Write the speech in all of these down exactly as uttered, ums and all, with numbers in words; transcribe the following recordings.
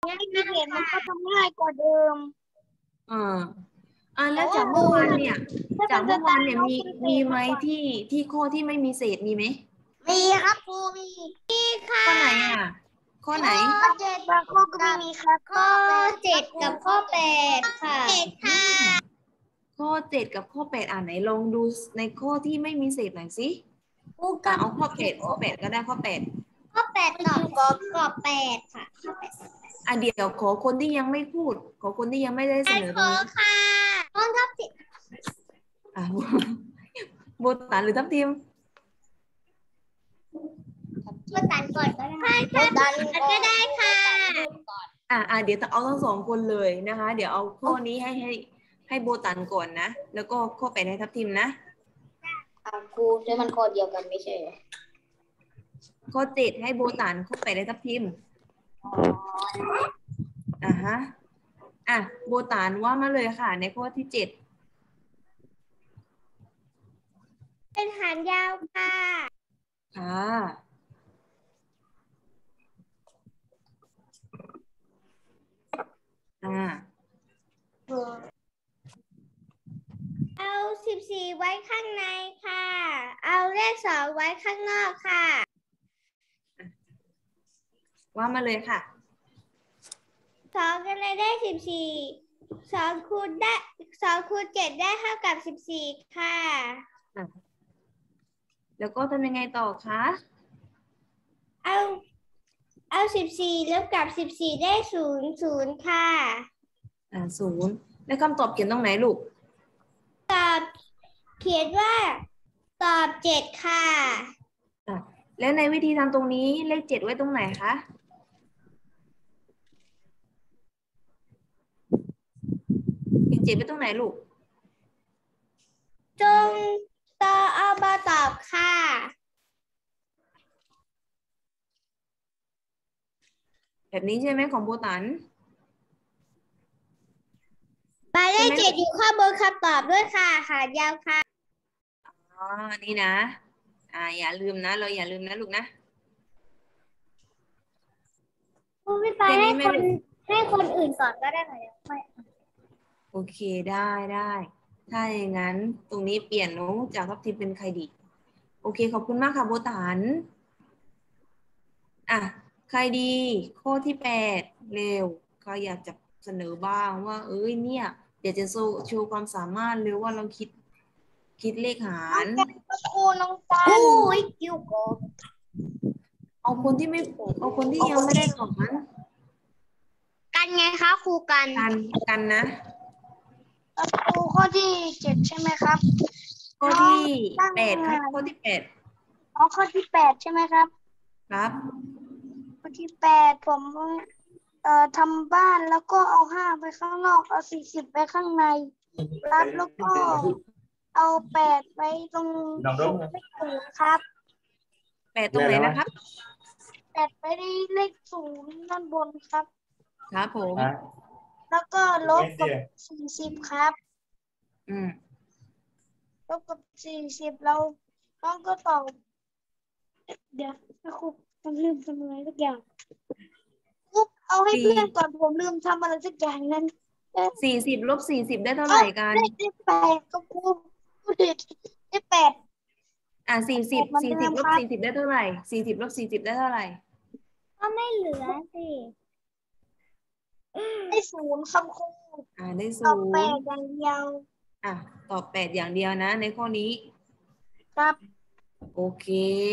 ไม่มีเหตุมันก็ทำง่ายกว่าเดิมอ่าอ่าแล้วจากเมื่อวานเนี่ยจากเมื่อวานเนี่ยมีมีไหมที่ที่ข้อที่ไม่มีเศษมีไหมมีครับครูมีมีค่ะข้อไหนอ่ะข้อไหนข้อเจ็ดบางข้อก็ไม่มีครับข้อเจ็ดกับข้อแปดค่ะเจ็ดค่ะข้อเจ็ดกับข้อแปดอ่านไหนลองดูในข้อที่ไม่มีเศษหน่อยสิครูอ่ะกับเอาข้อแปดข้อแปดก็ได้ข้อแปดข้อแปดตอบกอบกอบแปดค่ะข้อแปดอ่ะเดี๋ยวขอคนที่ยังไม่พูดขอคนที่ยังไม่ได้เสนอตขรงอนี้ค่ะต้นทับทิมอ่ะ โบตันหรือทับทิมก็ตันก่อนก็ได้ค่ะตันก็ได้ค่ะอ่ะอ่ะเดี๋ยวเอาทั้งสองคนเลยนะคะ เดี๋ยวเอาข้อนี้ให้ให้ให้โบตันก่อนนะแล้วก็ข้อแปดให้ทับทิมนะครูใช้มันข้อเดียวกันไม่ใช่ข้อเจ็ดให้โบตันข้อแปดให้ทับทิมอ่ะฮะอ่ะโบตันว่ามาเลยค่ะ ในข้อที่เจ็ดเป็นหางยาวค่ะค่ะอ่าเอาสิบสี่ไว้ข้างในค่ะ เอาเลขสองไว้ข้างนอกค่ะว่ามาเลยค่ะสองก็เลยได้สิบสี่สองคูณได้สองคูณเจ็ดได้เท่ากับสิบสี่ค่ะอ่ะแล้วก็ทำยังไงต่อคะเอาเอาสิบสี่ลบกับสิบสี่ได้ศูนย์ศูนย์ค่ะอ่าศูนย์แล้วคำตอบเขียนตรงไหนลูกตอบเขียนว่าตอบเจ็ดค่ะอ่ะแล้วในวิธีทำตรงนี้เลขเจ็ดไว้ตรงไหนคะเลขเจ็ดไว้ตรงไหนลูกจงตอเอามาตอบค่ะแบบนี้ใช่ไหมของโบตันหมายเลขเจ็ดอยู่ข้างบนคำตอบด้วยค่ะหางยาวค่ะอ๋อ นี่นะ อ่า อย่าลืมนะ เราอย่าลืมนะลูกนะคุณพี่ปาให้คนให้คนอื่นสอนก็ได้ไหมไม่โอเค ได้ได้ ถ้าอย่างนั้นตรงนี้เปลี่ยนน้องจากทัพทิมเป็นใครดี โอเค ขอบคุณมากค่ะโบตัน อ่ะ ใครดี ข้อที่แปดเร็วใครอยากจะเสนอบ้างว่า เอ้ย เนี่ยเดี๋ยวจะโชว์โชว์ความสามารถเร็วว่าเราคิด คิดเลขหารครูน้องจันโอ้ยคิวโกเอาคนที่ไม่เอาคนที่ยังไม่ได้สอนกันไงคะครูกันกันกันนะครูข้อที่เจ็ดใช่ไหมครับข้อที่แปดครับข้อที่แปดอ๋อข้อที่แปดใช่ไหมครับครับข้อที่แปดผมเอ่อทำบ้านแล้วก็เอาห้าไปข้างนอกเอาสี่สิบไปข้างในรับแล้วก็เอาแปดไว้ตรงเลขศูนย์ครับแปดตรงไหนนะครับแปดไปได้เลขศูนย์ด้านบนครับครับผมแล้วก็ลบกับสี่สิบครับอืมลบกับสี่สิบเราต้องก็ตอบเดี๋ยวนะครูผมลืมทำอะไรสักอย่างครูเอาให้เพื่อนก่อนผมลืมทำอะไรสักอย่างนั้นสี่สิบลบสี่สิบได้เท่าไหร่กันได้ได้แปดก็ครูพูดผิดได้แปดอ่ะสี่สิบสี่สิบลบสี่สิบได้เท่าไหร่สี่สิบลบสี่สิบได้เท่าไหร่ก็ไม่เหลือสิได้ศูนย์ครับครูอ่าได้ตอศูบแปนดย์อย่างเดียวอ่ะตอบแปดอย่างเดียวนะ ในข้อนี้ครับโอเค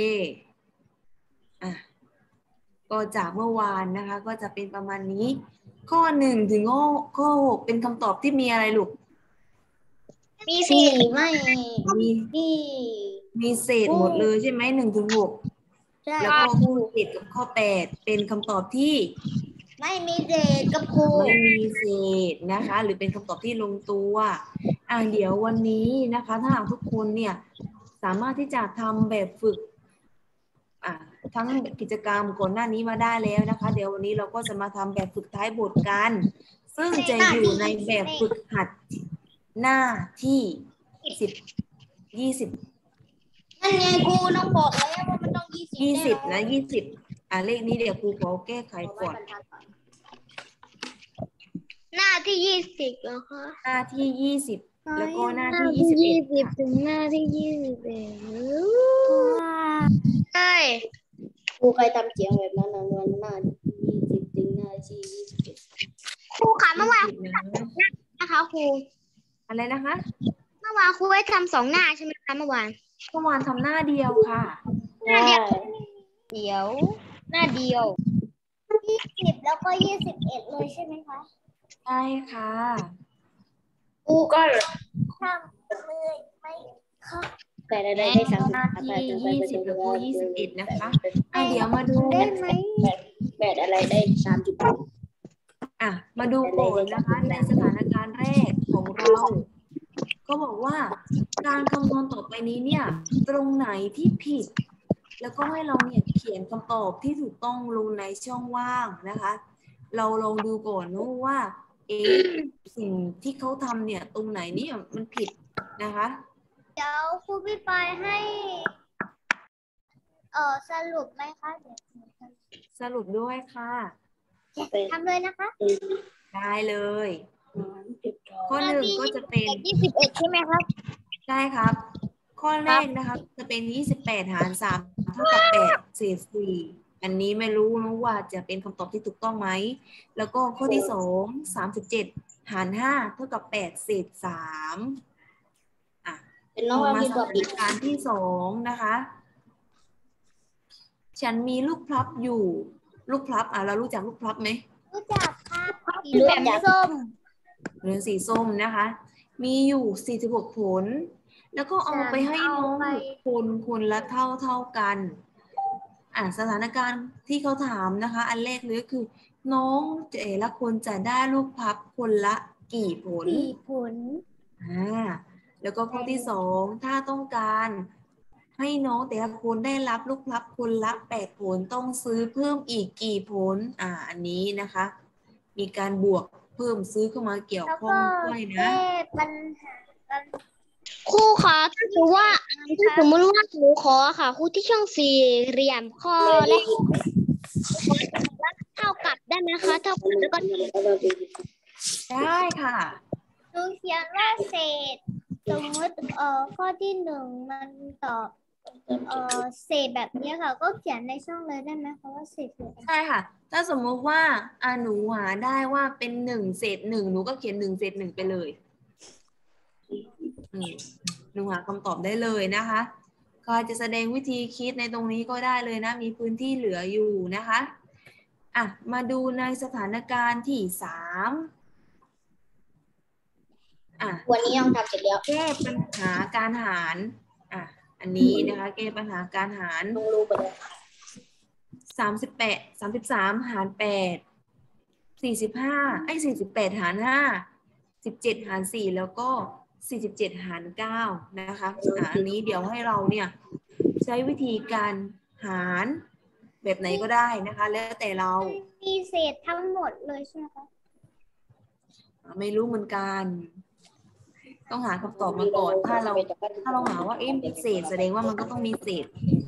อ่ะก็จากเมื่อวานนะคะ ก็จะเป็นประมาณนี้ ข้อหนึ่งถึงข้อข้อหกเป็นคำตอบที่มีอะไรลูกมีสี่ไม่มีมีมีเศษหมดเลยใช่ไหมหนึ่งถึงหกใช่แล้วก็ข้อเจ็ดกับข้อแปดเป็นคำตอบที่ไม่มีเศษกับครูไม่มีเศษนะคะ หรือเป็นคำตอบที่ลงตัวอ่าเดี๋ยววันนี้นะคะ ถ้าหากทุกคนเนี่ยสามารถที่จะทำแบบฝึกอ่าทั้งกิจกรรมก่อนหน้านี้มาได้แล้วนะคะ เดี๋ยววันนี้เราก็จะมาทำแบบฝึกท้ายบทกัน ซึ่งจะอยู่ในแบบฝึกหัดหน้าที่สิบยี่สิบนั่นไงครูน้องบอกแล้วว่ามันต้องยี่สิบยี่สิบนะยี่สิบอ่าเลขนี้เดี๋ยวครูขอแก้ไขก่อนที่ยี่สิบเหรอคะหน้าที่ยี่สิบแล้วก็หน้าหที่น้ายี่ที่สิบเอ็ยี่ดสิบค่ะถึงหน้าที่ยี่สิบเอ็ดใช่ครูใครทำเสียงแบบนั้นนะวันหน้าที่ยี่สิบถึงหน้าที่ยี่สิบเอ็ดครูคะเมื่อวานยี่สิบนะนะคะครูอะไรนะคะเมื่อวานครูให้ทำสองหน้าใช่ไหมคะเมื่อวานเมื่อวานทำหน้าเดียวค่ะหน้าเดียวเดี๋ยวหน้าเดียวยี่สิบแล้วก็ยี่สิบเอ็ดเลยใช่ไหมคะใช่ค่ะครูก็ทำเลยไม่ค่ะแต่ได้ได้ได้สามหน้าที่ยี่สิบแล้วก็ยี่สิบเอ็ดนะคะอ่ะเดี๋ยวมาดูได้ไหมแปดอะไรได้สามจุดอ่ะมาดูก่อนนะคะในสถานการณ์แรกของเราก็บอกว่าการคำนวณต่อไปนี้เนี่ยตรงไหนที่ผิด แล้วก็ให้เราเนี่ยเขียนคำตอบที่ถูกต้องลงในช่องว่างนะคะ เราลองดูก่อนนะว่าเอ๊ะสิ่งที่เขาทำเนี่ยตรงไหนเนี่ยมันผิดนะคะเดี๋ยวครูพี่ปายให้เอ่อสรุปไหมคะเดี๋ยวสรุปด้วยค่ะทำเลยนะคะได้เลย ข้อหนึ่งก็จะเป็นยี่สิบเอ็ดใช่ไหมครับใช่ครับ ข้อแรกนะคะจะเป็นยี่สิบแปดหารสามเท่ากับแปดเศษสี่อันนี้ไม่รู้นะว่าจะเป็นคำตอบที่ถูกต้องไหมแล้วก็ข้อที่สองสามสิบเจ็ดหารห้าเท่ากับแปดเศษสามอ่ะเป็นน้องมาว่าสมีตัวถาปิดนการณ์ที่สองนะคะ ฉันมีลูกพลับอยู่ ลูกพลับอ่ะเรารู้จักลูกพลับไหมรู้จักครับสีเหลืองส้มหรือสีส้มนะคะ มีอยู่สี่สิบหกผล แล้วก็เอาไปให้น้องคนคนละเท่าเท่ากัน อ่ะสถานการณ์ที่เขาถามนะคะ อันแรกเลยก็คือ น้องแต่ละคนจะได้ลูกพับคนละกี่ผลสี่ผลอ่า แล้วก็ข้อที่สองถ้าต้องการให้น้องแต่ละคนได้รับลูกพลับคนละแปดผลต้องซื้อเพิ่มอีกกี่ผล อ่า อันนี้นะคะ มีการบวกเพิ่มซื้อเข้ามาเกี่ยวแล้วข้อก็งด้วยแก้นะปัญหากันครูขอถ้าสมมติว่าถ้าสมมติว่าหนูขอค่ะครูที่ช่องสี่เหลี่ยมข้อแรกเท่ากับได้ไหมคะเท่ากับแล้วก็ได้ค่ะหนูเขียนว่าเศษสมมติเอ่อข้อที่หนึ่งมันตอบเอ่อเศษแบบนี้ค่ะ ก็เขียนในช่องเลยได้ไหมคะว่าเศษคืออะไรใช่ค่ะ ถ้าสมมติว่าอ่าหนูหาได้ว่าเป็นหนึ่งเศษหนึ่งหนูก็เขียนหนึ่งเศษหนึ่งไปเลยอืมหนูหาคำตอบได้เลยนะคะใครจะแสดงวิธีคิดในตรงนี้ก็ได้เลยนะ มีพื้นที่เหลืออยู่นะคะอ่ะมาดูในสถานการณ์ที่สามอ่ะวันนี้ยังทำเสร็จแล้วแก้ปัญหาการหารอ่ะอันนี้นะคะ แก้ปัญหาการหารต้องรู้ไปเลยสามสิบแปดสามสิบสามหารแปดสี่สิบห้าไอ้สี่สิบแปดหารห้าสิบเจ็ดหารสี่แล้วก็สี่สิบเจ็ดหารเก้านะคะอ่ะอันนี้เดี๋ยวให้เราเนี่ยใช้วิธีการหารแบบไหนก็ได้นะคะ แล้วแต่เรามีเศษทั้งหมดเลยใช่ไหมคะไม่รู้เหมือนกัน ต้องหาคำตอบมาก่อน ถ้าเราถ้าเราหาว่าเอ๊ะมีเศษแสดงว่ามันก็ต้องมีเศษ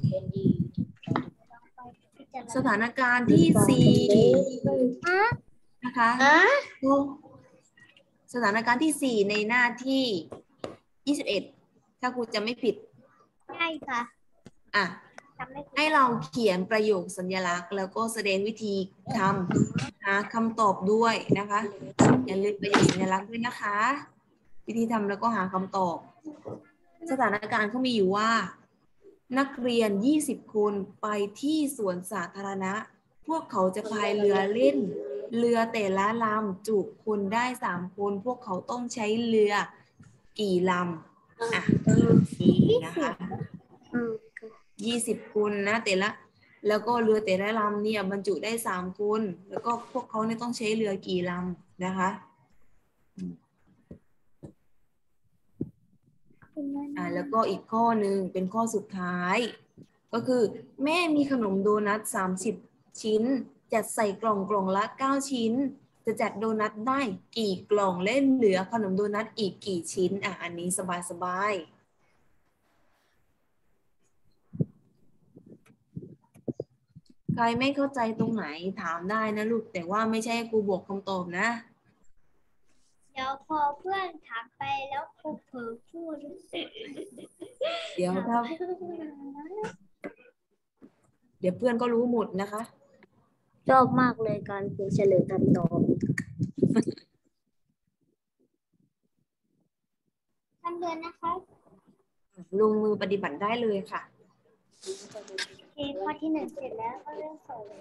สถานการณ์ที่สี่นะคะสถานการณ์ที่สี่ในหน้าที่ยี่สิบเอ็ดถ้าครูจะไม่ผิดใช่ค่ะอ่ะจำไม่ผิดให้เราเขียนประโยคสัญลักษณ์ แล้วก็แสดงวิธีทำหาคำตอบด้วยนะคะอย่าลืมประโยคสัญลักษณ์ด้วยนะคะ วิธีทำแล้วก็หาคำตอบ สถานการณ์เขามีอยู่ว่า นักเรียนยี่สิบคนไปที่สวนสาธารณะ พวกเขาจะพายเรือเล่น เรือแต่ละลำจุคนได้สามคน พวกเขาต้องใช้เรือกี่ลำอ่ะนี่นะคะยี่สิบคนนะแต่ละ แล้วก็เรือแต่ละลำเนี่ยบรรจุได้สามคน แล้วก็พวกเขาเนี่ยต้องใช้เรือกี่ลำนะคะอ่าแล้วก็อีกข้อหนึ่งเป็นข้อสุดท้าย ก็คือแม่มีขนมโดนัทสามสิบชิ้นจัดใส่กล่องกล่องละเก้าชิ้น จะจัดโดนัทได้กี่กล่องเล่นเหลือขนมโดนัทอีกกี่ชิ้นอ่ะอันนี้สบายสบายใครไม่เข้าใจตรงไหนถามได้นะลูกแต่ว่าไม่ใช่ครูบอกคำตอบนะเดี๋ยวพอเพื่อนถามไปแล้วครูเผลอพูดเดี๋ยวถ้าเดี๋ยวเพื่อนก็รู้หมดนะคะชอบมากเลยการครูเฉลยคำตอบทำเดือนนะคะลงมือปฏิบัติได้เลยค่ะโอเคข้อที่หนึ่งเสร็จแล้วก็เรื่องสอง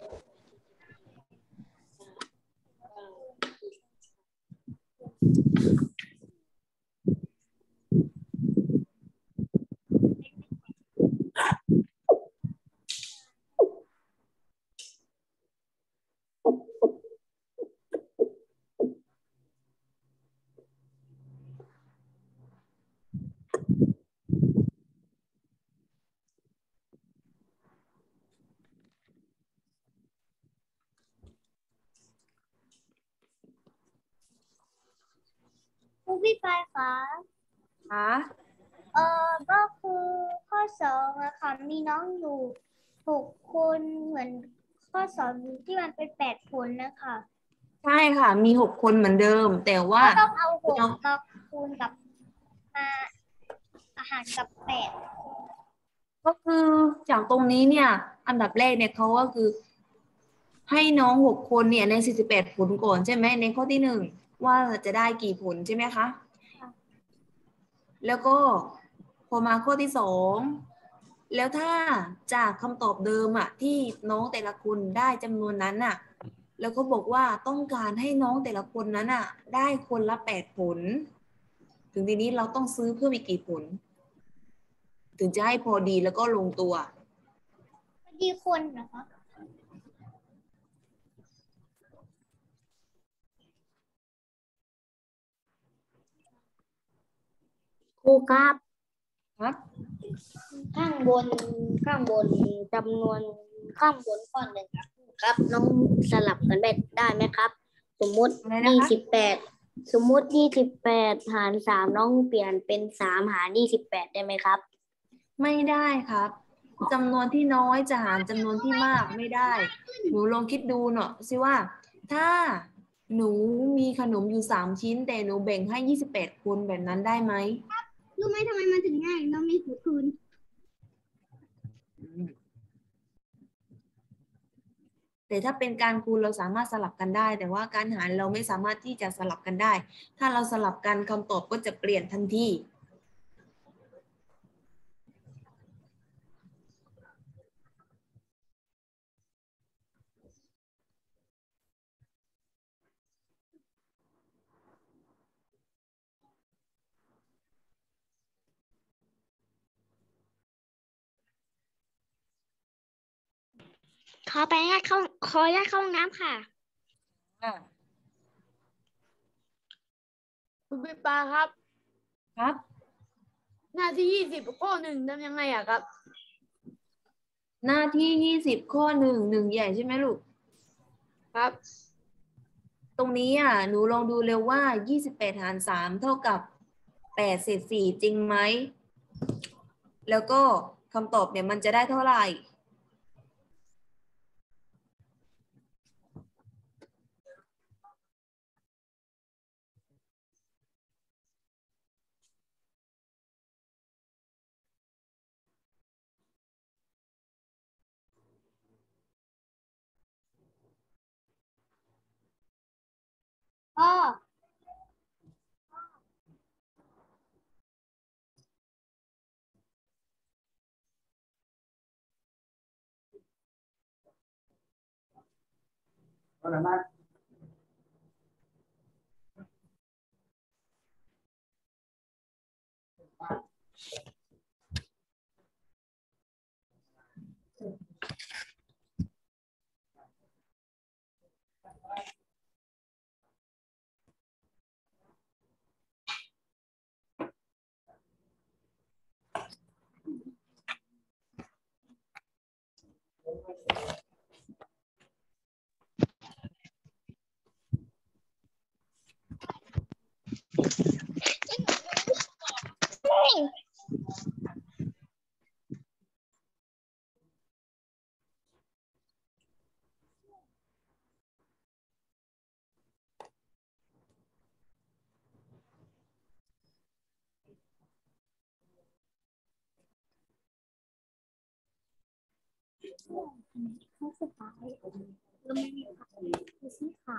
ครูพี่ปายคะค่ะเออก็คือข้อสองอะค่ะมีน้องอยู่หกคนเหมือนข้อสองที่มันเป็นแปดผลนะคะใช่ค่ะมีหกคนเหมือนเดิมแต่ว่าก็ต้องเอาหกเรามาคูณกับมาอาหารกับแปดก็คือจากตรงนี้เนี่ยอันดับแรกเนี่ยเขาก็คือให้น้องหกคนเนี่ยในสี่สิบแปดผลก่อนใช่ไหมในข้อที่หนึ่งว่าจะได้กี่ผลใช่ไหมคะแล้วก็พอมาข้อที่สองแล้วถ้าจากคำตอบเดิมอะที่น้องแต่ละคนได้จำนวนนั้นอะแล้วก็บอกว่าต้องการให้น้องแต่ละคนนั้นอะได้คนละแปดผลถึงทีนี้เราต้องซื้อเพิ่มอีกกี่ผลถึงจะให้พอดีแล้วก็ลงตัวพอดีคนนะคะครูครับครับข้างบนข้างบนจำนวนข้างบนข้อหนึ่งครับน้องสลับกันได้ได้ไหมครับ สมมุติยี่สิบแปดสมมุติยี่สิบแปดหารสามน้องเปลี่ยนเป็นสามหารยี่สิบแปดได้ไหมครับไม่ได้ครับจำนวนที่น้อยจะหารจำนวนที่มากไม่ได้หนูลองคิดดูเนาะสิว่าถ้าหนูมีขนมอยู่สามชิ้นแต่หนูแบ่งให้ยี่สิบแปดคนแบบนั้นได้ไหมรู้ไหมทำไมมันถึงง่ายน้องมีสูตรคูณแต่ถ้าเป็นการคูณเราสามารถสลับกันได้แต่ว่าการหารเราไม่สามารถที่จะสลับกันได้ถ้าเราสลับกันคำตอบก็จะเปลี่ยนทันทีขอไปญาตเข้าขอญาตเข้าห้องน้ำค่ะคุณพี่ปาครับครับหน้าที่ยี่สิบข้อหนึ่งทำยังไงอะครับหน้าที่ยี่สิบข้อหนึ่งหนึ่งใหญ่ใช่ไหมลูกครับตรงนี้อ่ะหนูลองดูเร็วว่ายี่สิบแปดหารสามเท่ากับแปดเศษสี่จริงไหมแล้วก็คำตอบเนี่ยมันจะได้เท่าไหร่พ่ออะไรนะข้อสุดท้ายก็ไม่มีค่ะไม่ใช่ค่ะ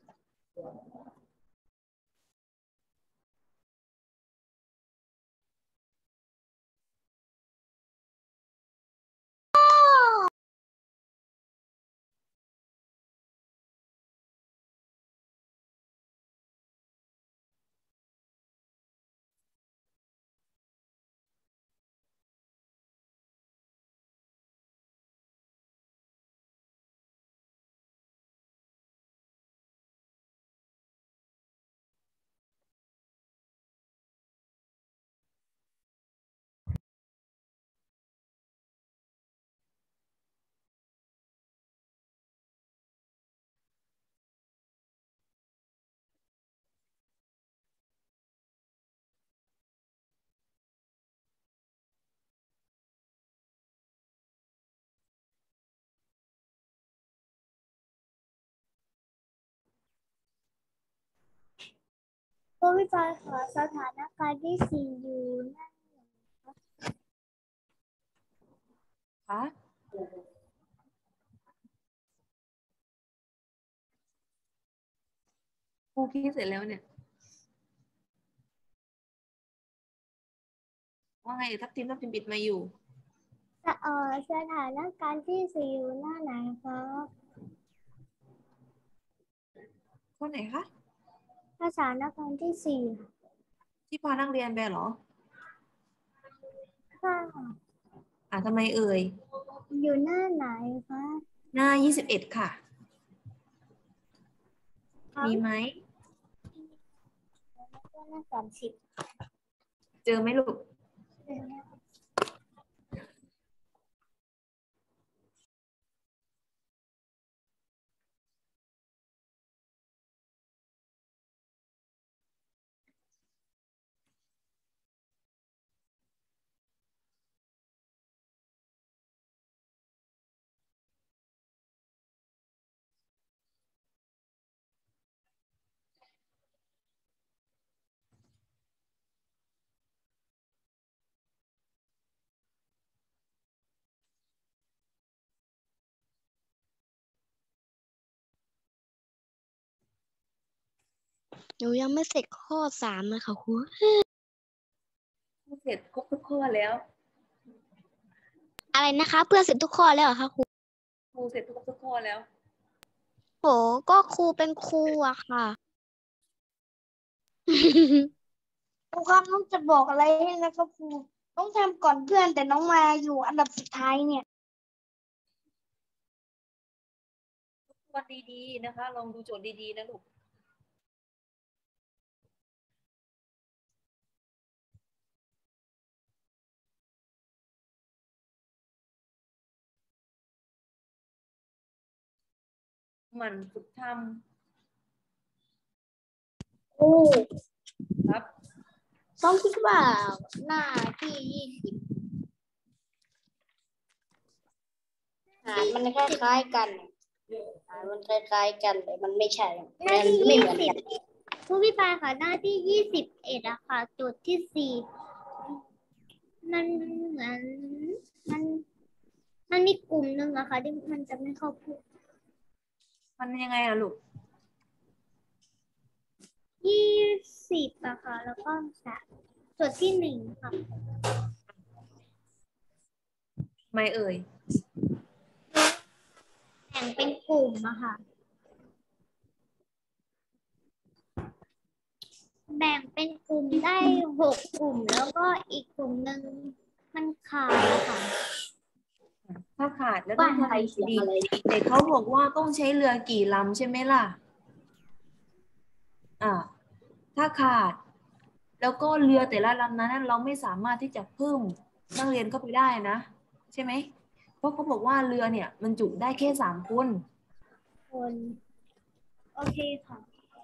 ผู้วิจัยขอสถานการณ์ที่สี่อยู่นั่นคะครูคิดเสร็จแล้วเนี่ยว่าไงทับทิมทับทิมปิดมาอยู่เอ่อสถานการณ์ที่สี่อยู่หน้าไหนครับข้อไหนคะสถานการณ์ที่สี่ที่พานักเรียนไปเหรอค่ะอ่ะทำไมเอ่ยอยู่หน้าไหนคะหน้ายี่สิบเอ็ดค่ะมีไหมหน้าสามสิบเจอไหมลูกหนูยังไม่เสร็จข้อสามเลยค่ะครูเสร็จครบทุกข้อแล้วอะไรนะคะเพื่อเสร็จทุกข้อแล้วเหรอคะครูครูเสร็จทุกทุกข้อแล้วโหก็ครูเป็นครูอะค่ะ ครูครับน้องจะบอกอะไรให้นะครับครูน้องทำก่อนเพื่อนแต่น้องมาอยู่อันดับสุดท้ายเนี่ยวันดีๆนะคะลองดูโจทย์ดีๆนะลูกมันฝึกทครูำครับต้องคิดว่าหน้าที่ยี่สิบหารมันคล้ายๆกันหารมันคล้ายๆกันแต่มันไม่ใช่มันไม่เหมือนกันผู้พิพากษาหน้าที่ยี่สิบเอ็ดอะค่ะจุดที่สี่มันเหมือนมันมันมีกลุ่มหนึ่งอะค่ะที่มันจะไม่เข้าพูดมันยังไงอะลูกยี่สิบอะค่ะแล้วก็สามจุดที่หนึ่งค่ะไม่เอ่ยแบ่งเป็นกลุ่มอะค่ะแบ่งเป็นกลุ่มได้หกกลุ่มแล้วก็อีกกลุ่มหนึ่งมันขาดอะค่ะถ้าขาดแล้วต้องทำยังไงดีเด็กเขาบอกว่าต้องใช้เรือกี่ลำใช่ไหมล่ะอ่าถ้าขาดแล้วก็เรือแต่ละลำนั้นเราไม่สามารถที่จะเพิ่มนักเรียนเข้าไปได้นะใช่ไหมเพราะเขาบอกว่าเรือเนี่ยมันจุได้แค่สามคนคนโอเคค่ะ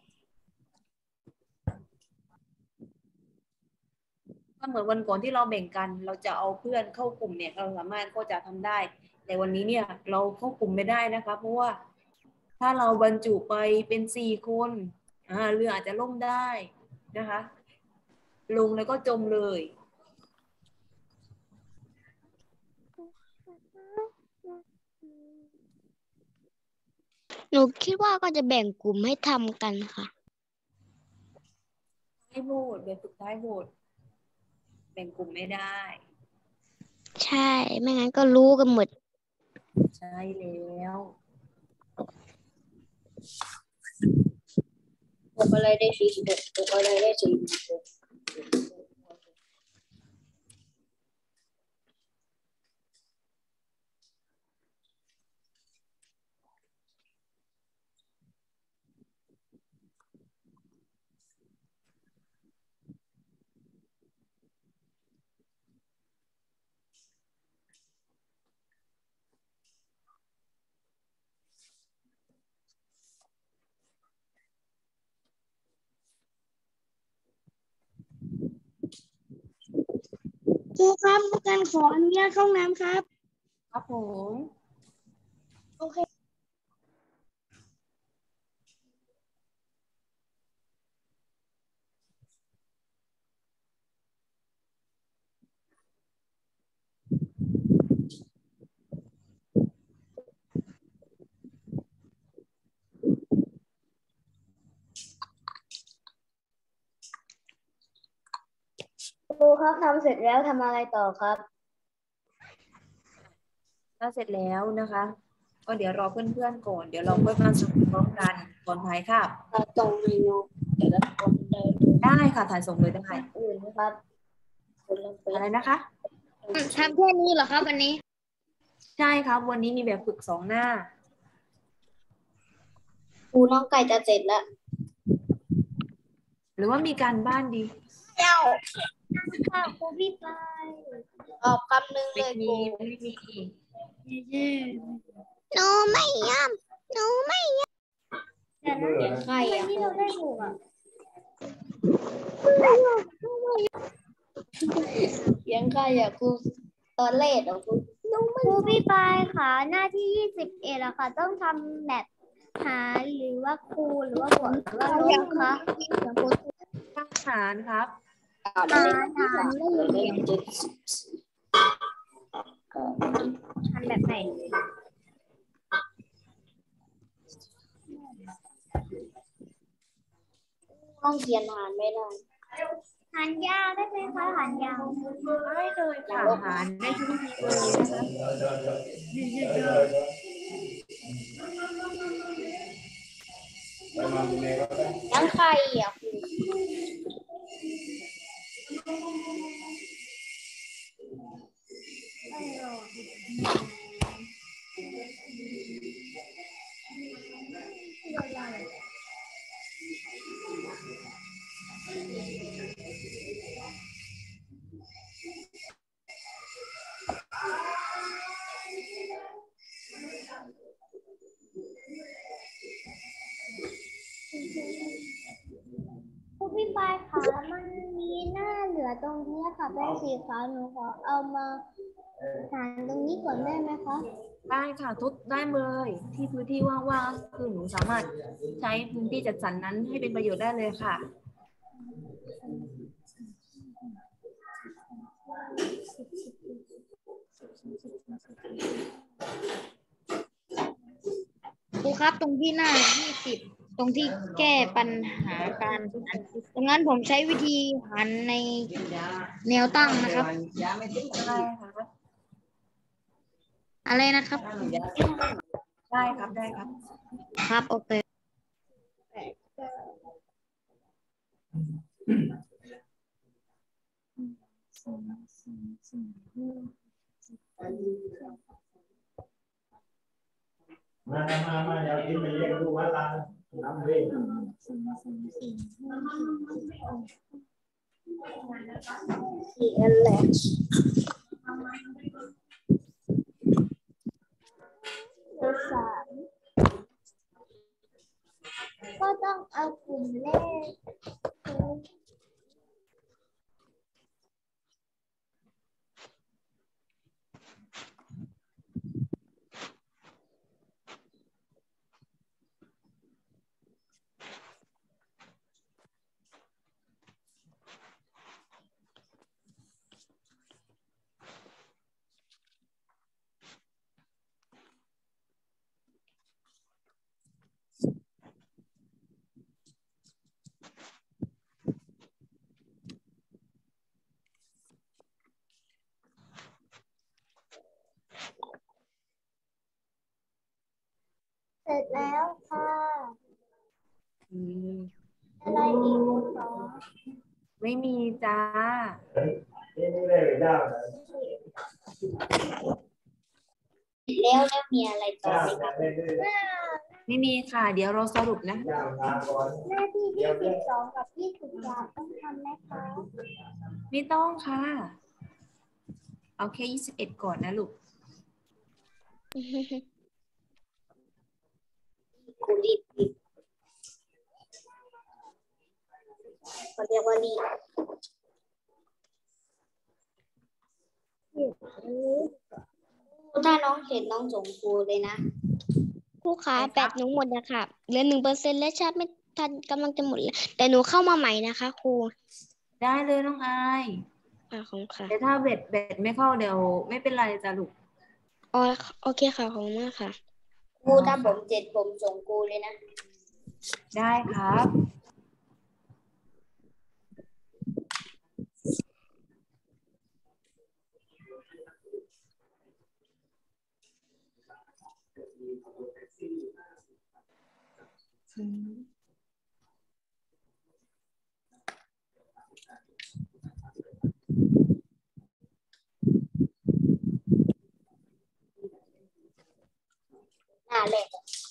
ก็เหมือนวันก่อนที่เราแบ่งกันเราจะเอาเพื่อนเข้ากลุ่มเนี่ยเราสามารถก็จะทำได้แต่วันนี้เนี่ยเราเข้ากลุ่มไม่ได้นะคะเพราะว่าถ้าเราบรรจุไปเป็นสี่คนอ่าเรืออาจจะล่มได้นะคะลงแล้วก็จมเลยหนูคิดว่าก็จะแบ่งกลุ่มให้ทำกันค่ะให้โหวตแบบฝึกท้ายโหวตแบ่งกลุ่มไม่ได้ใช่ไม่งั้นก็รู้กันหมดใช่แล้วตกอะไรได้สี่สิบหกตกอะไรได้สี่สิบหกครูครับผู้การขออนุญาตเข้าน้ำครับครับผมโอเคครูครับทำเสร็จแล้วทำอะไรต่อครับถ้าเสร็จแล้วนะคะ ก็เดี๋ยวรอเพื่อนๆก่อนเดี๋ยวเราค่อยมาสรุปพร้อมกันตอนท้ายค่ะตรงเมนูแต่ละคนได้ได้ค่ะถ่ายส่งเลยได้อื่นนะครับคนละเฟอะไรซนะคะทำแค่นี้เหรอครับวันนี้ใช่ครับวันนี้มีแบบฝึกสองหน้าครูน้องไก่จะเสร็จแล้วหรือว่ามีการบ้านดีเจ้าค่ะครูพี่ไปออกคำหนึ่งเลไม่ยคมีรูไม่มีหนูไม่ยอมหนูไม่แต่นั่นเสียงใครอ่ะที่เราได้ถูกอ่ะเสียงใครอ่ะครูตอนเลดอ่ะครูครูพี่ปายค่ะหน้าที่ยี่สิบเอ็ดอะค่ะ ต้องทำแบบหาหรือว่าครูหรือว่าบทหรือว่าลบคะทหารครับหาหาได้ยินเสียงทำแบบไหนห้องเขียนหารไม่ได้หารยาวได้ไหมคะหารยาวได้เลยค่ะหารได้ทุกทีเลยนะคะยังใครอ่ะคุณพี่ปายค่ะมันมีหน้าเหลือตรงนี้ค่ะเป็นสีขาวหนูขอเอามาหารตรงนี้ก่อนได้ไหมคะได้ค่ะทุกได้เลยที่พื้นที่ว่างๆคือหนูสามารถใช้พื้นที่จัดสรรนั้นให้เป็นประโยชน์ได้เลยค่ะครูครับตรงที่หน้ายี่สิบตรงที่แก้ปัญหาการหันตรงนั้นผมใช้วิธีหันในแนวตั้งนะครับได้ค่ะอะไรนะครับได้ครับได้ครับครับโอเคมามามาเดี๋ยวกินไปเรียกดูว่าลาน้ำเว้ยสีแอลแลนด์สามก็ต้องเอากลุ่มเลขร็จแล้วค่ะอืมอะไรอีกสองไม่มีจ้านี่ไม่ได้เลยได้เลยแล้วแล้วมีอะไรต่อได้ไหมครับได้ได้ไม่มีค่ะ เดี๋ยวเราสรุปนะย่างมาก่อนหน้าที่ยี่สิบสองกับยี่สิบสามต้องทำไหมคะไม่ต้องค่ะ เอาแค่ยี่สิบเอ็ดก่อนนะลูกครูรีบรีบเขาเรียกว่ารีบถ้าน้องเสร็จน้องส่งครูเลยนะครูคะแปดหนูหมดนะคะเหลือหนึ่งเปอร์เซ็นต์และชาติไม่ทันกำลังจะหมดแล้วแต่หนูเข้ามาใหม่นะคะครูได้เลยน้องอายค่ะขอบคุณค่ะแต่ถ้าเบ็ดเบ็ดไม่เข้าเดี๋ยวไม่เป็นไรจ้ะลูกอ๋อโอเคค่ะขอบคุณมากค่ะครูถ้าผมเจ็ดผมส่งครูเลยนะได้ครับหน้าแรก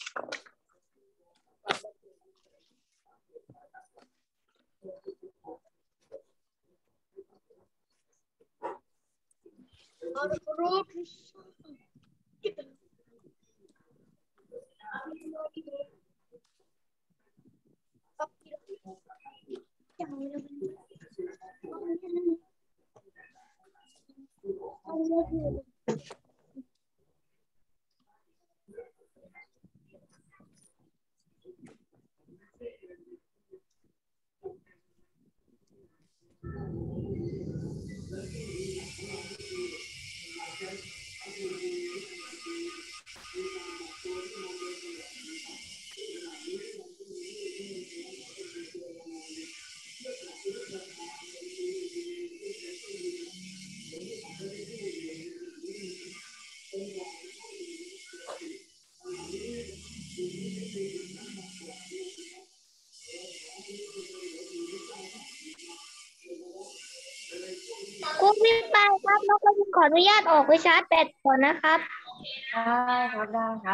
ครูไม่ไปครับน้องก็ขออนุญาตออกไปชาร์จแบตก่อนนะครับได้ครับได้ครับ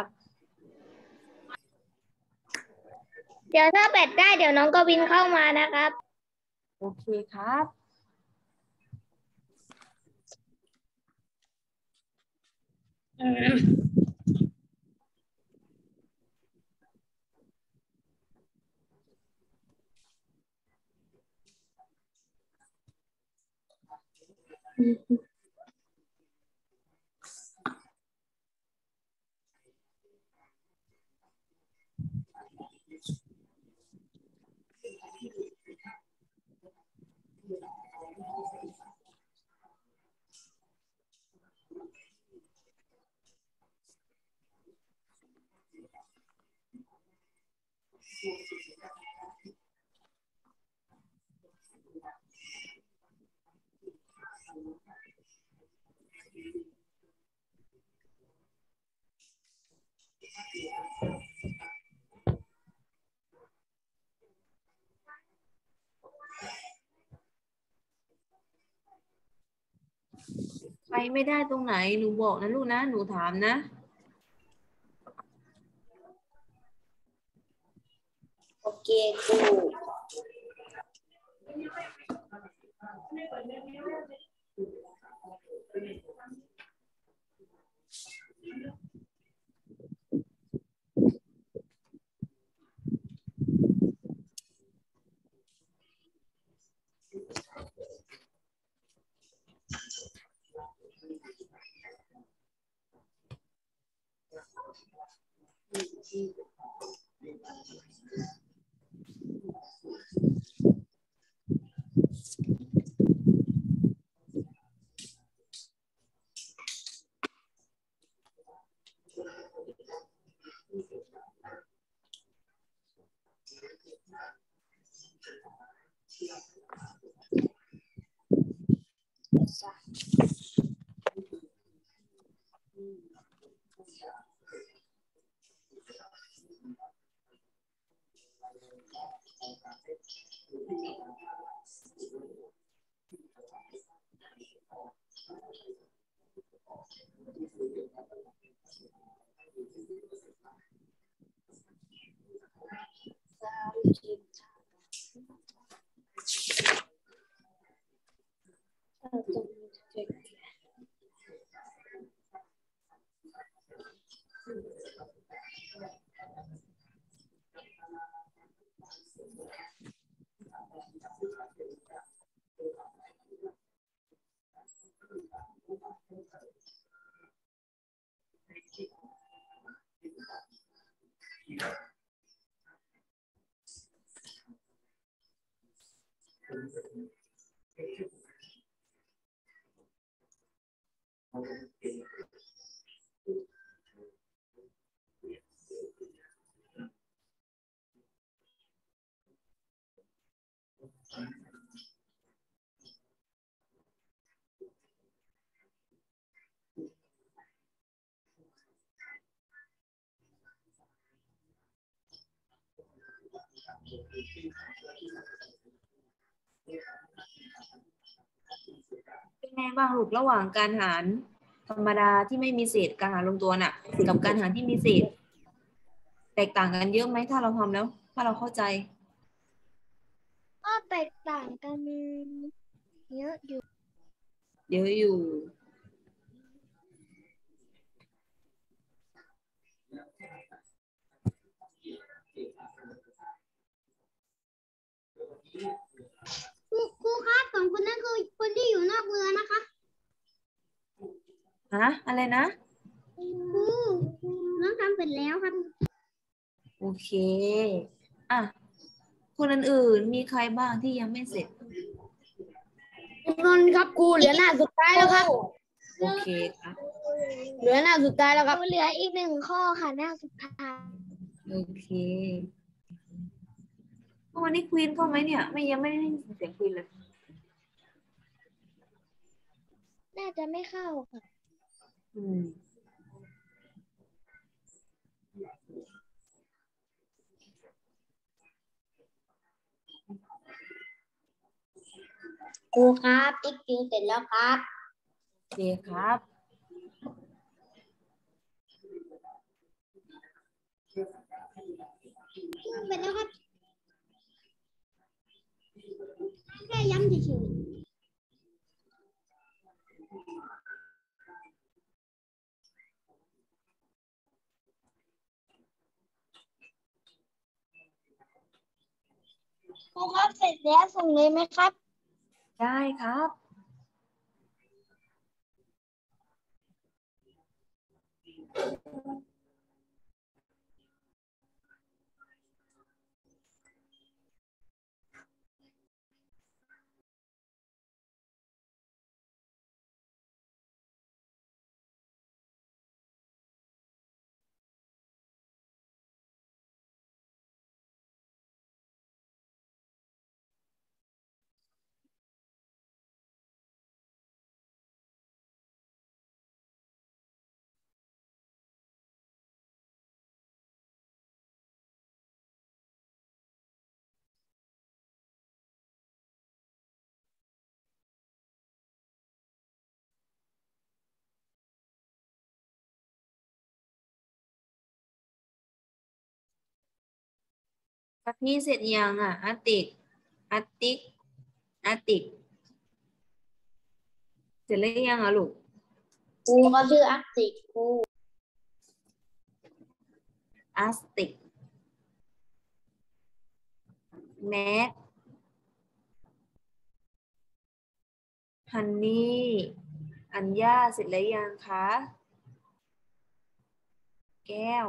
เดี๋ยวถ้าแบตได้เดี๋ยวน้องก็วินเข้ามานะครับโอเคครับ ใครไม่ได้ตรงไหนหนูบอกนะลูกนะ หนูถามนะโอเคครูเเป็นไงบ้างลูกระหว่างการหารธรรมดาที่ไม่มีเศษการหารลงตัวน่ะกับการหารที่มีเศษแตกต่างกันเยอะไหมถ้าเราทำแล้ว ถ้าเราเข้าใจก็แตกต่างกันเยอะอยู่เยอะอยู่ครูครูครับสองคนนั้นคือคนที่อยู่นอกเรือนะคะฮะ อะไรนะครูน้องทำเสร็จแล้วครับโอเค อ่ะ คนอื่นๆมีใครบ้างที่ยังไม่เสร็จนนท์ครับครูเหลือหน้าสุดท้ายแล้วครับโอเคครับเหลือหน้าสุดท้ายแล้วครับเหลืออีกหนึ่งข้อค่ะหน้าสุดท้ายโอเควันนี้ควีนเข้าไหมเนี่ย ไม่ยังไม่ได้ยินเสียงควีนเลยน่าจะไม่เข้าค่ะอืมครูครับติ๊กคิวเสร็จแล้วครับโอเคครับเสร็จแล้วครับแค่ย้ำเฉยครูครับเสร็จแล้วส่งเลยไหมครับได้ครับกะทิเสร็จยังอ่ะอาติกอาติกอาติก เสร็จแล้วยังอ่ะลูกๆครูเขาชื่ออักติกครูอาสติก แม็ก ฮันนี่ อัญญาเสร็จแล้วยังคะ แก้ว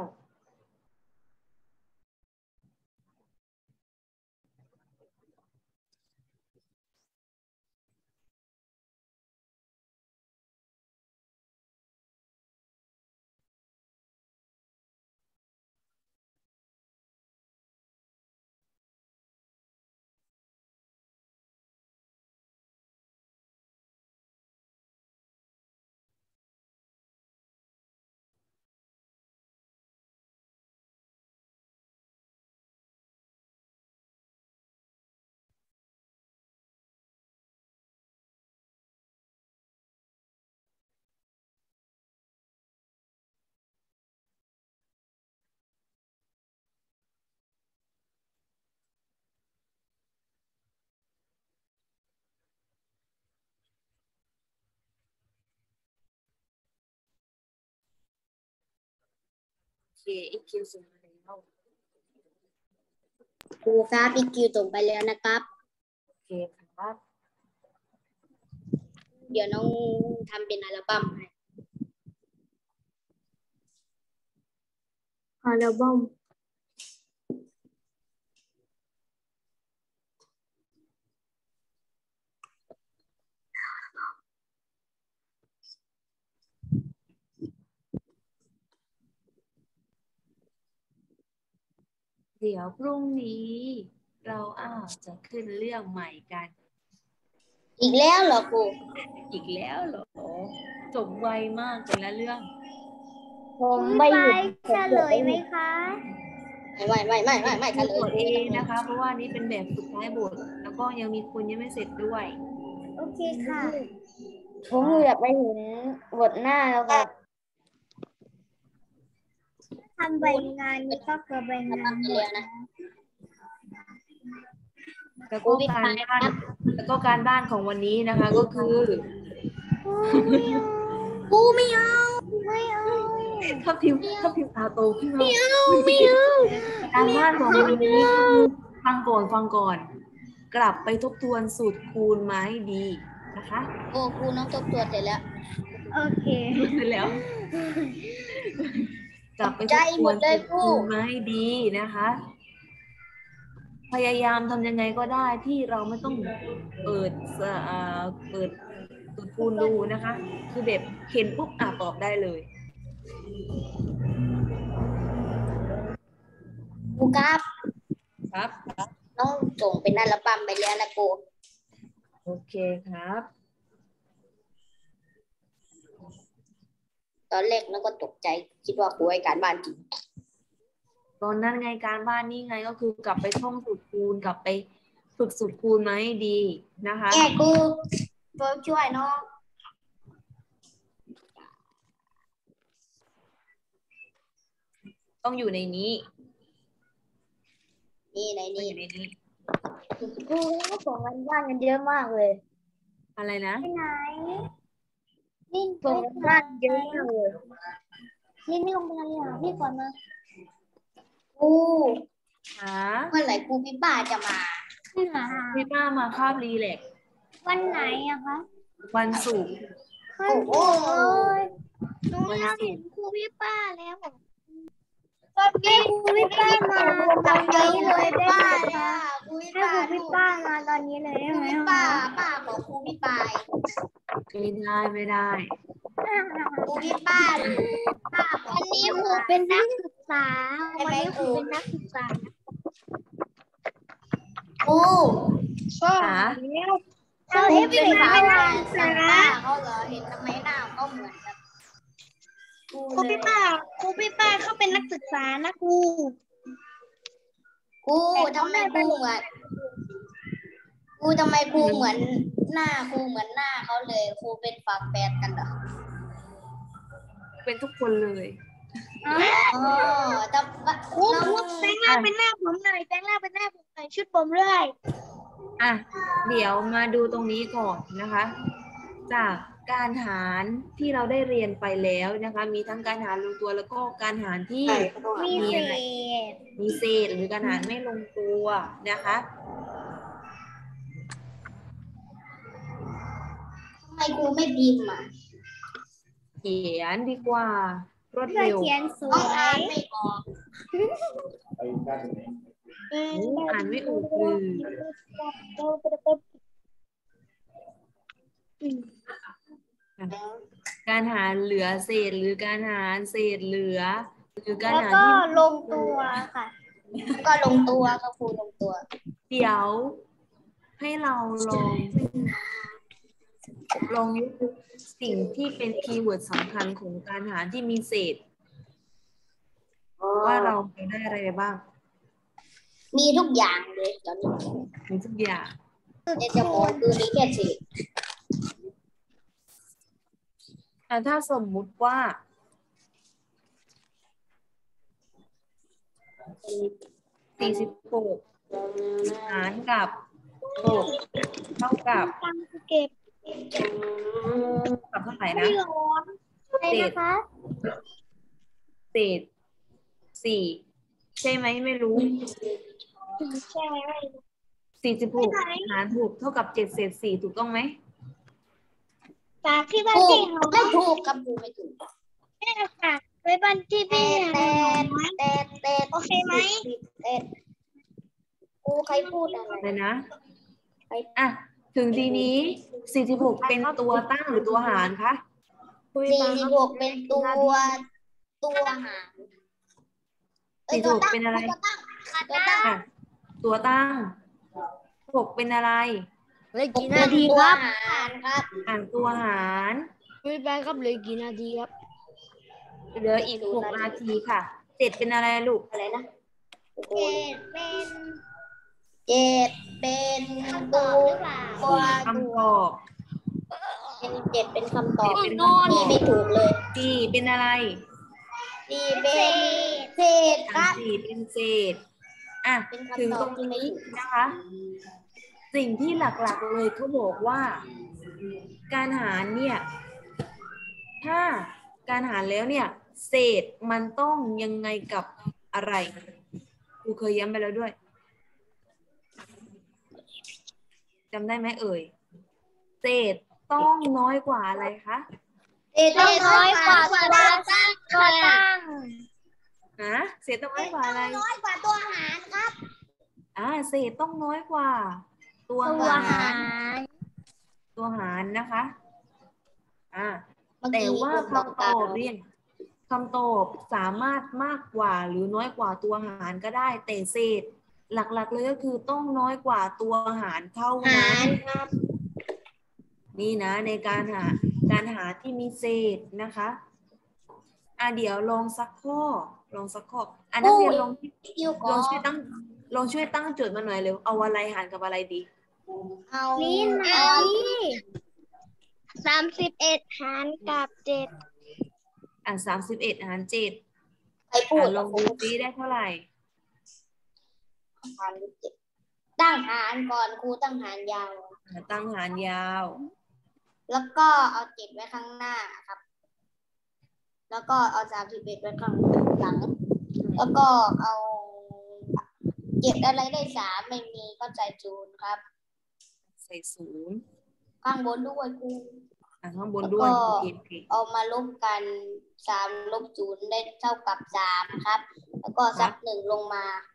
เคอีคิวส่งมาแล้วครูครับอีคิวส่งไปแล้วนะครับโอเคครับเดี๋ยวน้องทำเป็นอัลบั้มให้อัลบั้มเดี๋ยวพรุ่งนี้เราอาจจะขึ้นเรื่องใหม่กันอีกแล้วเหรอครูอีกแล้วเหรอจบไวมากแต่ละเรื่องผมไม่เฉลยไหมคะไม่ไม่ไม่ไม่ไม่เฉลตัยวเอนะคะ เพราะว่านี้เป็นแบบสุดท้ายบท แล้วก็ยังมีคุณยังไม่เสร็จด้วยโอเคค่ะผมอยากไปเห็นบทหน้าแล้วครับทำใบงานนี้ก็คือใบงานหมดนะแล้วก็การบ้านแล้วก็การบ้านของวันนี้นะคะ ก็คือกูไม่เอาไม่เอาทับทิมทับทิมตาโตขึ้นมาไม่เอาไม่เอาการบ้านของวันนี้ก็คือฟังก่อนฟังก่อน กลับไปทบทวนสูตรคูณมาให้ดีนะคะโอ้ครูน้องทบทวนเสร็จแล้วโอเคเสร็จแล้ว กลับไปทบทวนสูตรคูณมาให้ดีนะคะ พยายามทำยังไงก็ได้ที่เราไม่ต้องเปิดเอ่อเปิดสูตรคูณดูนะคะ คือแบบเห็นปุ๊บอ่ะตอบได้เลยครูครับครับน้องส่งเป็นอัลบั้มไปแล้วนะครูโอเคครับตอนแรกน้องก็ตกใจคิดว่าครูให้การบ้านจริงตอนนั้นไงการบ้านนี่ไงก็คือกลับไปท่องสูตรคูณกลับไปฝึกสูตรคูณมาให้ดีนะคะแม่ครูช่วยช่วยน้องต้องอยู่ในนี้นี่ในต้องนี่อยู่ในนี้ครูก็ส่งกันบ้านกันเยอะมากเลยอะไรนะไปไหนนี่ส่งกันบ้านเยอะมากเลยนี่นี่ลงไปอะไรอ่ะนี่ก่อนมาครูหาเมื่อไหร่ครูพี่ป้าจะมาที่ไหนพี่ป้ามาคาบรีแลกซ์วันไหนอะคะวันศุกร์โอ้โหเลยหนูวันอยากศุเห็กนร์ครูพี่ป้าแล้วตอนนี้ครูพี่ป้ามาตอนนี้เลยได้ไหมคะให้ครูพี่ป้ามาตอนนี้เลยได้ไหมป้าป้าบอกครูพี่ป้าไม่ได้ไม่ได้ครูพี่ป้าวันนี้ครูเป็นนักศึกษาวันนี้ครูเป็นนักศึกษาครูหาเขาเห็นเป็นนักศึกษาเขาเหรอเห็นทำไมหน้าเขาเหมือนกับครูพี่ป้าครูพี่ป้าเขาเป็นนักศึกษานะครูครูทำไมครูเหมือนครูทำไมครูเหมือนหน้าครูเหมือนหน้าเขาเลยครูเป็นฝาแฝดกันเหรอเป็นทุกคนเลยอ๋อแต่ครูครูแปลงร่างเป็นหน้าผมหน่อยแปลงร่างเป็นหน้าผมหน่อยชุดผมเลยอ่ะเดี๋ยวมาดูตรงนี้ก่อนนะคะ จากการหารที่เราได้เรียนไปแล้วนะคะ มีทั้งการหารลงตัวแล้วก็การหารที่มีมีเศอะไรษมีเศษหรือการหารไม่ลงตัวนะคะทำไมครูไม่พิมพ์อ่ะเขียนดีกว่ารวดเพื่อเร็วเขียนสวยไม่ออกไปด้านไหนอ่านไม่ออกเลย การหารเหลือเศษหรือการหารเศษเหลือ หรือการแล้วหารก็ที่ลงตัวค่ะ ก็ลงตัวก็ครูลงตัวเดี๋ยวให้เราลองลองยกสิ่งที่เป็นคีย์เวิร์ดสำคัญของการหารที่มีเศษ ว่าเราจะได้อะไรบ้างมีทุกอย่างเลยตอนนี้มีทุกอย่างในสมองคือมีแค่เศษอ่ะถ้าสมมุติว่าสี่สิบหกหารกับหกเท่ากับตังเก็บกับเท่าไหร่ไม่นะร้อนใช่นะคะเศษสี่ใช่ไหมไม่รู้ใช่ไหมสี่สิบหกหารหกเท่ากับเจ็ดเศษสี่ถูกต้องไหมจากที่บ้านถูพี่กเขาไม่ถูกครับถูกไม่ถูกแม่ค่ะไว้บ้านที่เตพี่ะเตะเตะเตะโอเคไหมเตะครูใครพูดอะไรเลยนะอ่ะถึงทีนี้สี่สิบหกเป็นตัวตั้งหรือตัวหารคะสี่สิบหกเป็นตัวตัวหารสี่สิบหกเป็นอะไรตัวตั้งตัวตั้งอ่ะตัวตั้งหกเป็นอะไรเหลือกี่เป็นาทีตัวครับหารครับอ่านตัวหารคุยไปครับเหลือกี่นาทีครับเหลืออีกหกนาทีค่ะเจ็ดเป็นอะไรลูกอะไรนะเจ็ดเป็นเจ็ดเป็นตัวตัวคำตอบเป็นเจ็ดเป็นคำตอบเป็นคำตอบนี่ไม่ถูกเลยสี่เป็นอะไรสี่เป็นเศษคอ่ะรับสี่เป็นเศษอ่ะเป็นถึงคำตตอรบงที่ไม่นี้ถูกนะคะ สิ่งที่หลักๆเลยเขาบอกว่า การหารเนี่ย ถ้าการหารแล้วเนี่ย เศษมันต้องยังไงกับอะไรครูเคยย้ำไปแล้วด้วยจำได้ไหมเอ่ย เศษต้องน้อยกว่าอะไรคะเศษต้องน้อยกว่าตัวตั้งตัวตั้งฮะเศษต้องน้อยกว่าอะไรน้อยกว่าตัวหารครับอ่าเศษต้องน้อยกว่า ตัวตัวหาหาร รตัวหารนะคะอ่าเมื่อแต่กี้ว่าคุณบอกคำตอบเรียนคำตอบสามารถมากกว่าหรือน้อยกว่าตัวหารก็ได้ แต่เศษหลักๆเลยก็คือต้องน้อยกว่าตัวหารเท่าหานั้นรครับนี่นะในการหาการหาที่มีเศษนะคะอ่ะเดี๋ยวลองสักข้อลองสักข้ออ่ะนักเรียนลองคิวลก่อองช่วยตั้งลองช่วยตั้งโจทย์มาหน่อยเร็วเอาอะไรหารกับอะไรดีเอานี่นะเอาสามสิบเอ็ดหารกับเจ็ดอ่ะสามสิบเอ็ดหารเจ็ดใครพูอ่ะดลองดูซิได้เท่าไหร่หารเจ็ดตั้งหารก่อนครูตั้งหารยาวอ่ะตั้งหารยาวแล้วก็เอาเจ็ดไว้ข้างหน้าครับ แล้วก็เอาสามสิบเอ็ดไว้ข้างหลัง แล้วก็เอาเจ็ดอะไรได้สามไม่มีก็ใจจูนครับใส่ศูนย์ข้างบนด้วยครูอ่ะข้างบนด้วยแล้วก็โอเคโอเคเอามาลบกันสามลบศูนย์ได้เท่ากับสามครับ แล้วก็ซับหนึ่งลงมา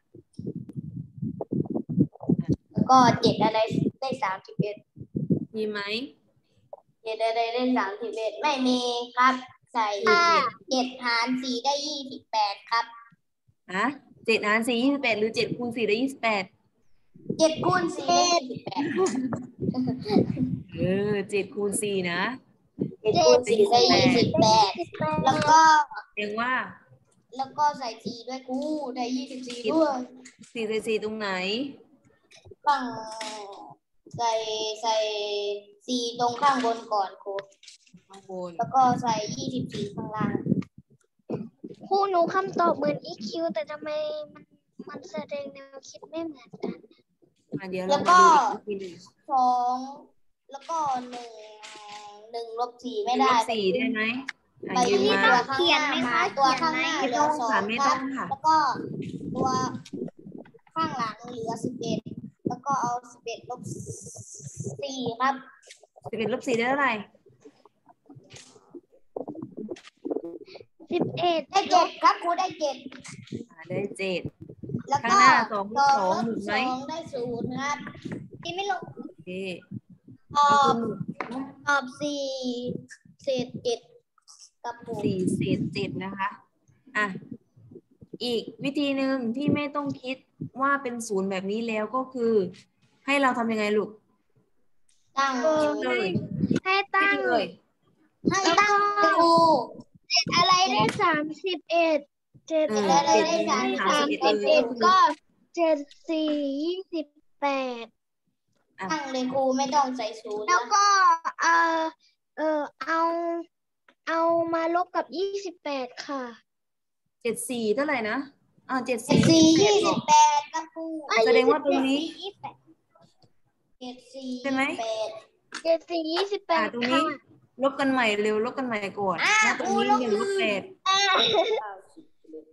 แล้วก็เจ็ดอะไรได้สามสิบเอ็ดมีไหมเจ็ดอะไรได้สามสิบเอ็ดไม่มีครับ ใส่เจ็ดหารสี่ได้ยี่สิบแปดครับฮะเจ็ดหารสี่ยี่สิบแปดหรือเจ็ดคูณสี่ได้ยี่สิบแปดเจ็ดคูณสี่ได้ยี่สิบแปดเออเจ็ดคูณสี่นะเจ็ดคูณสี่ได้ยี่สิบแปดแล้วก็เรียกว่าแล้วก็ใส่สี่ด้วยครูได้ยี่สิบสี่ด้วยสี่ใส่สี่ตรงไหนฝั่งใส่ใส่สี่ตรงข้างบนก่อนครูข้างบนแล้วก็ใส่ยี่สิบสี่ข้างล่างครูหนูคำตอบเหมือน อี คิว แต่ทำไมมันมันแสดงแนวคิดไม่เหมือนกันอ่ะเดี๋ยวเรามาดูอีกทีหนึ่งสองแล้วก็หนึ่งหนึ่งลบสี่ไม่ได้ลบสี่ได้ไหมอ่ะไปยืนมาตัวข้างหน้ามาตัวข้างหน้าไม่เหลืต้อองสองค่ะไม่คต้รัอบ งค่ะแล้วก็ตัวข้างหลังเหลือสิบเอ็ดแล้วก็เอาสิบเอ็ดลบสี่ครับสิบเอ็ดลบสี่ได้เท่าไหร่สิบเอ็ดได้เจ็ดครับครูได้เจ็ดอ่ะได้เจ็ดแล้วข้างก็หน้าสองลสบองสองลบหมุนไหสมองได้ศูนย์ครับที่ไม่ลงโอเคตอก็บคือหมุนตอบสี่เศษเจ็ดกับผมสี่เศษเจ็ดนะคะอ่ะอีกวิธีหนึ่งที่ไม่ต้องคิดว่าเป็นศูนย์แบบนี้แล้วก็คือ ให้เราทำยังไงลูกตั้งคิดเลยให้คิตั้ดงเลยให้ตั้งครูอะไรได้สามสิบเอ็ดเจ็ดเอออะไรเจ็ดได้ได้สาสาม มสิสิบบเอ็เอ็ดดเออก็เจ็ดสี่ยี่สิบแปดตั้งเลยครูไม่ต้องใส่ศูนย์แล้วนะก็เออเออเอาเอามาลบกับยี่สิบแปดค่ะเจ็ดสี่เท่าไหร่นะอ่าเจ็ดเจ็สี่ดสี่ยี่ยี่สิสิบบ แปแปดดครับครูแสดงว่าตรงนี้เจ็ดสี่ใช่ไหมแปดเจ็ดสี่ยี่สิบแปอ่าดตรงนี้ค่ะลบกันใหม่เร็วลบกันใหม่ก่อนอ่ะนะตรงนี้ครูลบหนึ่งลบแปดได้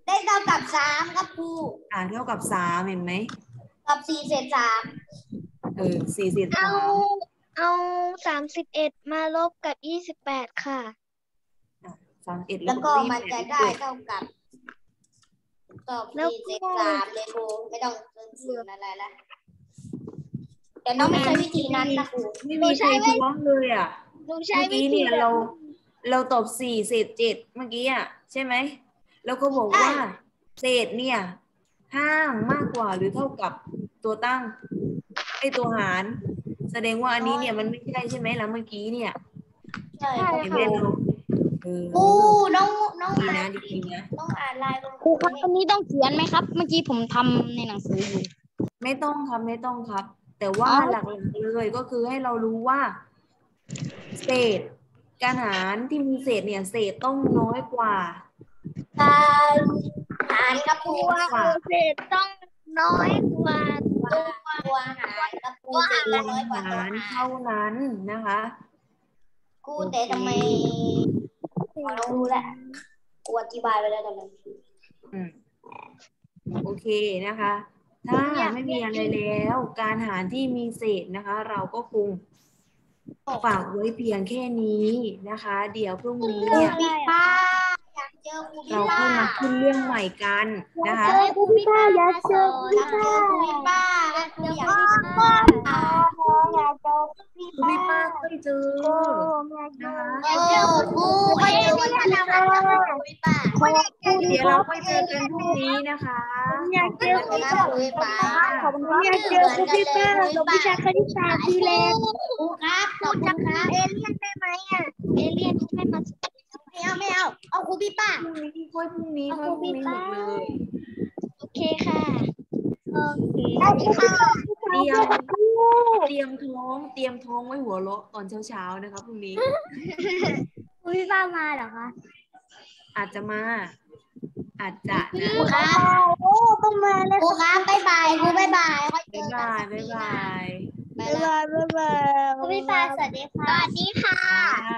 ได้เท่ากับสามครับครูอ่าเท่ากับสามเห็นไหมกับสี่เศษสามเออสี่เศษเอาสามเอาสามสิบเอ็ดมาลบกับยี่สิบแปดค่ะสามเอ็ดแล้วก็ยี่สิบมันแปจะดได้เท่ากับตอบสี่เศษสามเลยครูไม่ต้องเติมศูนย์อะไรละแต่น้องไม่ใช้วิธีนั้นนะครูไม่มีใครท้วงเลยอ่ะหนูใช้เมื่อวิกี้ธีเนี่ยเราเราตอบสี่เศษเจ็ดเมื่อกี้อ่ะใช่ไหมแล้วก็บอกว่าเศษเนี่ยห้างมากกว่าหรือเท่ากับตัวตั้งไอตัวหาร แสดงว่าอันนี้เนี่ยมันไม่ใช่ใช่ไหมแล้วเมื่อกี้เนี่ยใช่ครับเห็นคไหมรูเราเออครูน้องน้องดีอ่านะนดีนะน้องอ่านลายครูครับอันนี้ต้องเขียนไหมครับ เมื่อกี้ผมทำในหนังสืออยู่ไม่ต้องครับไม่ต้องครับ แต่ว่าอ๋อหลักๆเลยก็คือให้เรารู้ว่า เศษการหารที่มีเศษเนี่ยเศษต้องน้อยกว่าการหารครับครูกว่าเศษต้องน้อยกว่าตัวตัวหารครับครูเศษตัวจะน้อยกว่าตัวหารหารเท่านั้นนะคะครูแต่ทำไมอ๋อน้องรู้แล้วครูอธิบายไปแล้วตอนนั้นอืมโอเคนะคะ ถ้าไม่มีอะไรแล้ว การหารที่มีเศษนะคะ เราก็คงฝากไว้เพียงแค่นี้นะคะ เดี๋ยวพรุ่งนี้เนี่ยพี่ป้าอยากเจอครูพี่เราป้าค่อยมาขึ้นเรื่องใหม่กันนะคะเจอครูพี่ป้าอยากเจออยากเจอครูพี่ป้าครูอยากเจอพี่ป้าอยากเจอพี่คุณพี่ป้าเคยเจอนะคะเออครูไปเจอวันที่ไหนนะครูพี่ป้าเดี๋ยวเราไปเจอกันพรุ่งนี้นะคะอยากเจอครูนะครูพี่ป้าขอบคุณครับอยากเจอครูพี่ป้ากับวิชาคณิตศาสตร์ทีแรกครูครับขอบคุณครับเอเลี่ยนได้ไหมอ่ะเอเลี่ยนไม่มาไม่เอาไม่เอาเอาครูพี่ป้าพรุ่งนี้ค่อยพรุ่งนี้ค่อยพรุ่งนี้หมดเลยโอเคค่ะโอเคเตรียมเตรียมท้องเตรียมท้องไว้หัวเราะตอนเช้าๆนะคะพรุ่งนี้ครูพี่ป้ามาเหรอคะอาจจะมา อาจจะนะครูครับโอ้ต้องมาแล้วครูครับบ๊ายบายครูบ๊ายบายค่อยเจบ๊ายอกันบายบ๊ายบายไปบ๊ายแล้วบายบ๊ายบายครูพี่ป้าสวัสดีค่ะสวัสดีค่ะค่ะ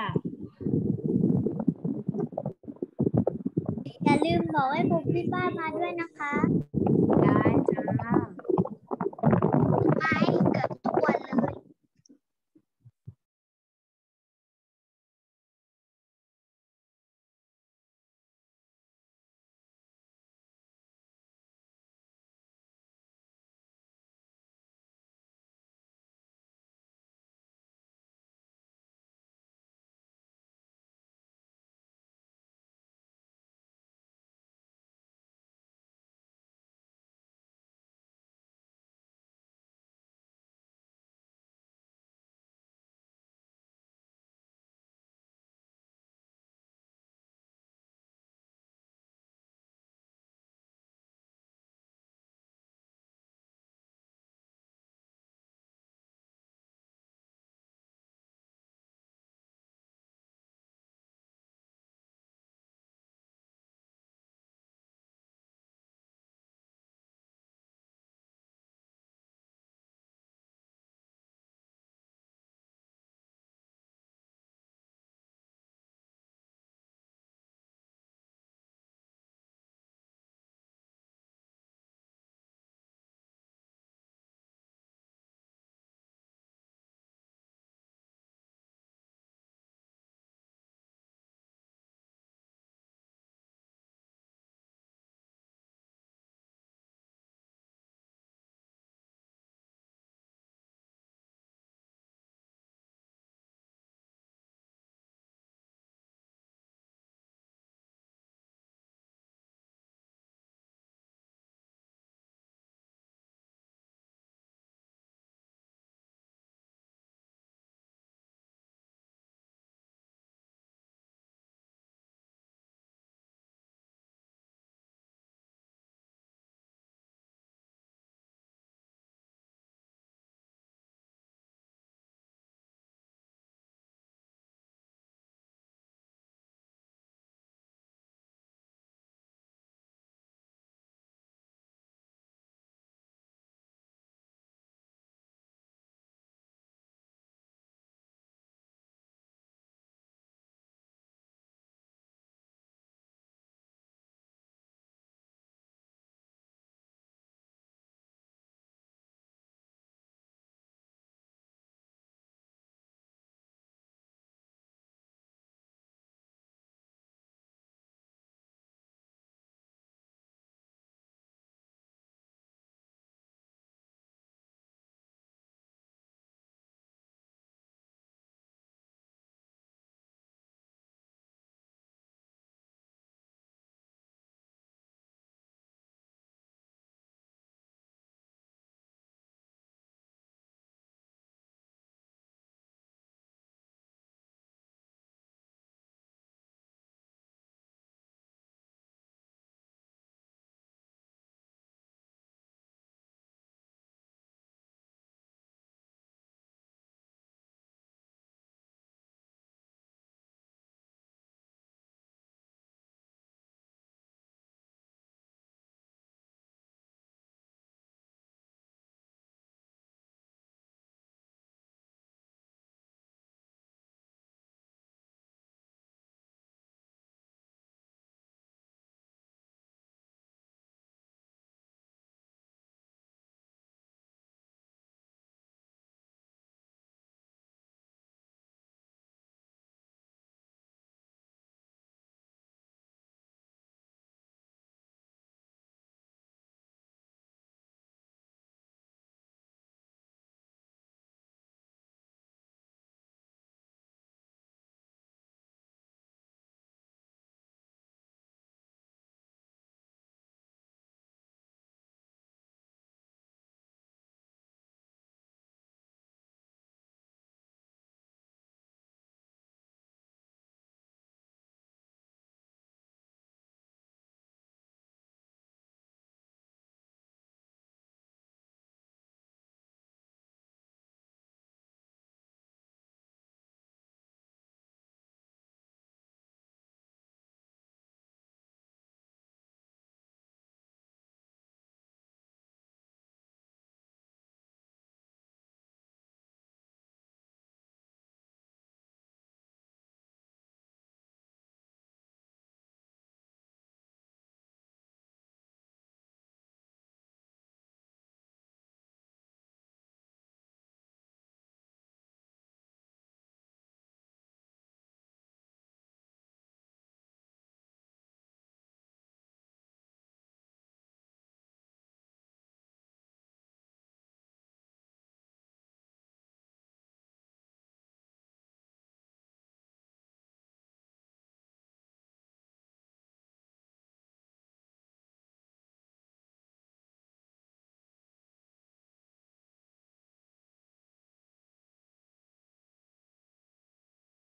อย่าลืมบอกให้ครูพี่ป้ามาด้วยนะคะได้จ้าบาย